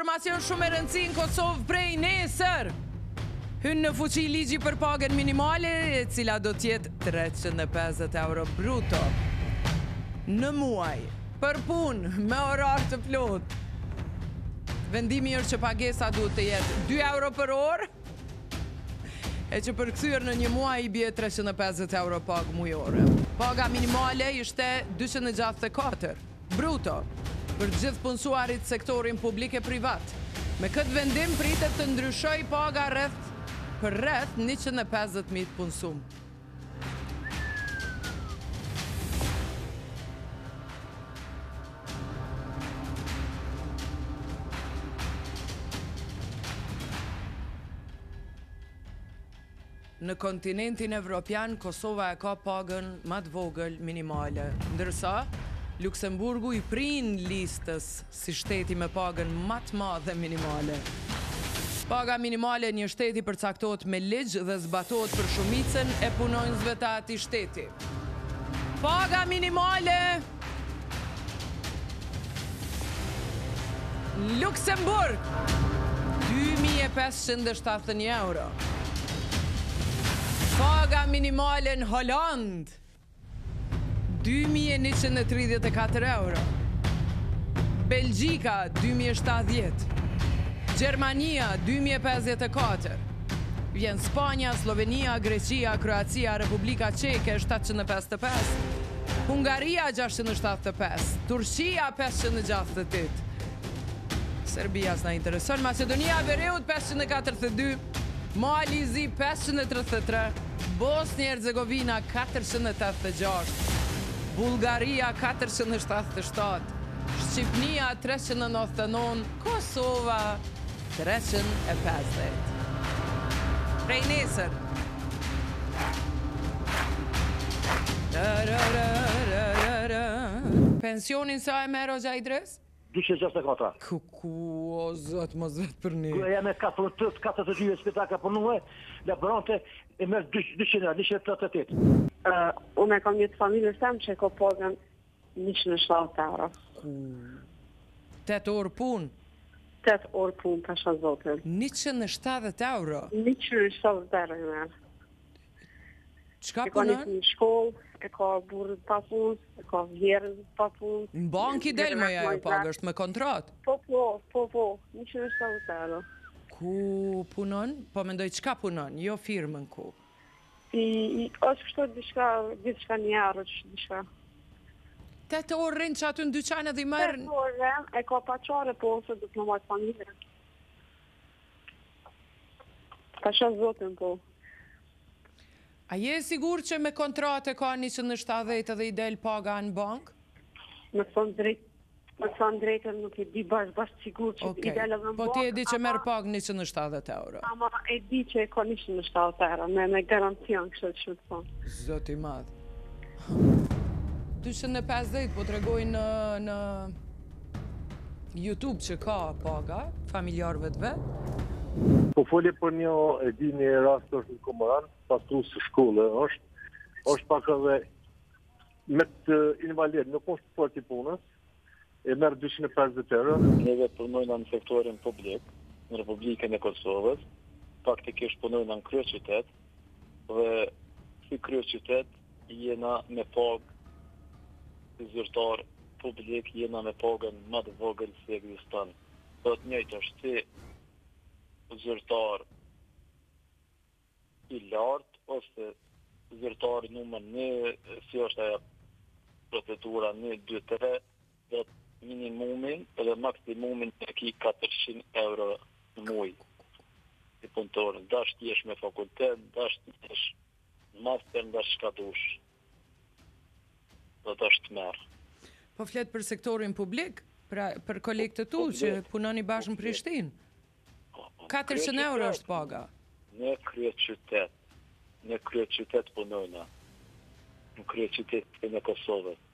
informacion shumë e rëndësi në Kosovë prej nesër. Hynë në fuqi ligji për pagën minimale, e cila do t'jetë 350 euro bruto në muaj, për punë me orar të plot. Vendimi është që pagesa duhet të jetë 2 euro për orë, e që përkthyer në një muaj i bie 350 euro pagë mujore. Paga minimale ishte 264 bruto për gjithë punësuarit sektorin publik e privat. Me këtë vendim pritet të ndryshoj paga për rreth 150.000 punësum. Në kontinentin evropian, Kosova e ka pagën më të vogël minimale, ndërsa Luksemburgu i prin listës si shteti me pagën më të madhe minimale. Paga minimale një shteti përcaktohet me ligj dhe zbatohet për shumicën e punonjësve të atij shteti. Paga minimale Luksemburg 2571 euro. Paga minimale në Holland 2134 euro. Belgjika 2070. Gjermania 2054. Vjen Spanja, Slovenia, Greqia, Kroacia, Republika Çeke 755. Hungaria 675. Turqia 568. Serbia s'na intereson. Macedonia e Veriut 542. Malizi 533. Bosnia Herzegovina 486. Bulgaria 477. Shqipnia 399, Kosova 350. Prej nesër. Pensionin sa e merr o Gjajdres? 264. O zot, mos vet për një. Kërë jam e 42 spitaka për nuhe, laborante e merr 238. Unë e kam një të familjes tem që e ka pagën 170 euro. 8 orë punë? 8 orë punë, pasha zotin. 170 euro? 170 euro i merr. Çka E ka punon? një shkollë, e ka burrë pa punë, e ka vjerën pa punë. Në bank i del më ajo pagë, është me kontratë? Po, 170 euro. Ku punon? Po mendoj çka punon, jo firmën ku. Është kështu diçka një euro, diçka. 8 orë rinë që aty në dyqane dhe i merë... 8 orë e ka paqare, po ose du të në majtë familje. Pasha zotin, po. A je sigur që me kontrate ka 170 dhe i del paga në bank? Me thonë drejtën nuk e di bashkë sigur që i del edhe në bank. Po ti e di që merë pagë 170 euro? Ama e di që e ka 170 euro, me garancion kështë që të thonë. Zoti madhë. 250 po të regoj në YouTube që ka paga, familjarëve të vetë. Po folje për një, e di një rast është në Komoran, pastrus së shkolle është pak edhe me të invalid, nuk është fort i punës, e merë 250 euro. Neve punojna në sektorin publik, në Republikën e Kosovës, faktikisht punojna në kryeqytet, dhe si kryeqytet jena me pagë si zyrtar publik, jena me pagën më të vogël si ekziston. Do të njëjtë është si zyrtar i lartë ose zyrtar numër 1, si është ajo procedura 1, 2, 3, dhe minimumin dhe maksimumin e ki 400 euro në muaj i punëtorën. Dash t'jesh me fakultet, dash t'jesh master, dash shka dush. Do të është merë. Po fletë për sektorin publik? Pra për kolegët tu që punoni bashkë në Prishtinë? 400 euro është paga? Në kryeqytet punojna. Në kryeqytet në Kosovës.